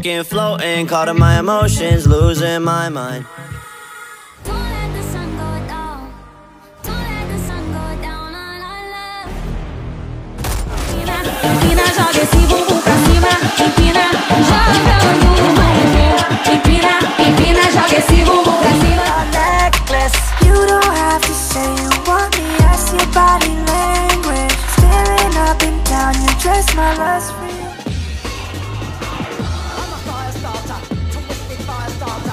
sinking, floating, caught in my emotions, losing my mind. Don't let the sun go down. Don't let the sun go down on our love. Empina, joga esse bumbum pra cima. Empina, joga o bumbum pra cima. Empina, empina, joga esse bumbum pra cima. Necklace. You don't have to say you want me, I see your body language. Staring up and down, you dress my lust for you. I'm a fire starter, twisted fire starter.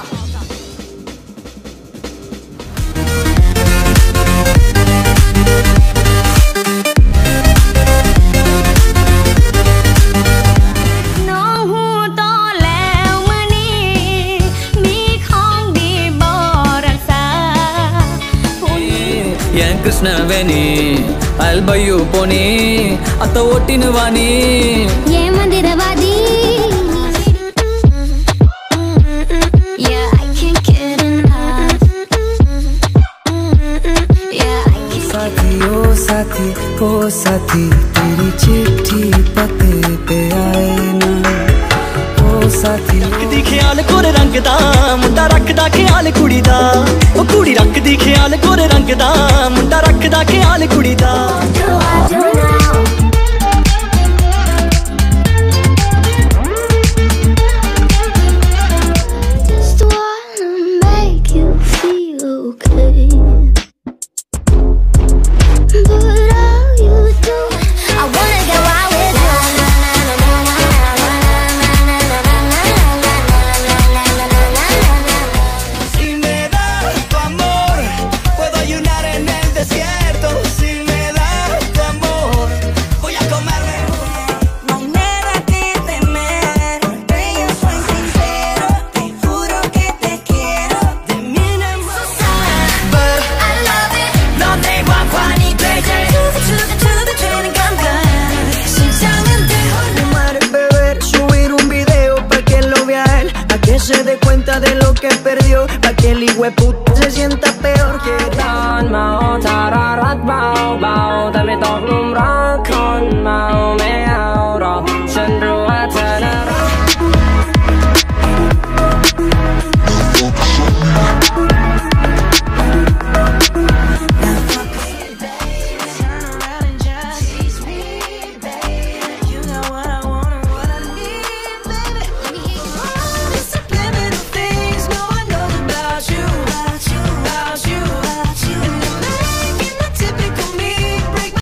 น้องหูโตแล้วมื้อนี้มีของดีบ่รักษา Yan Krishna Veni, I'll buy you pony. Atta ottinu vani. Ye mandirvadi. Yeah, I can't get enough. Yeah, I can't. साथी ओ साथी ओ साथी तेरी चिट्ठी पते पे आए ना ओ साथी रखदी ख्याल गोरे रंग दा मुंडा रखदा ख्याल कुड़ी दा ओ कुड़ी रखदी ख्याल गोरे रंग दा मुंडा रखदा ख्याल कुड़ी दा Do I do now? Just wanna make you feel okay. But all you do, I wanna get wild with you. Si me das tu amor, puedo ayunar en el desierto. Si me das tu amor, voy a comerme. No hay nada que temer, porque yo soy sincero. Te juro que te quiero, de mi But I love it. 너 내 관관이 되지. to the train and come back. 심장은 fumar, beber, subir un video pa' que lo vea él, pa' que se dé cuenta de lo que perdió, pa' que el hijueputa se sienta peor que ตอนเมาทารารัดเบาๆแต่ไม่ตกหลุมรักคนเมาไม่เอาหรอกฉันรู้ว่าเธ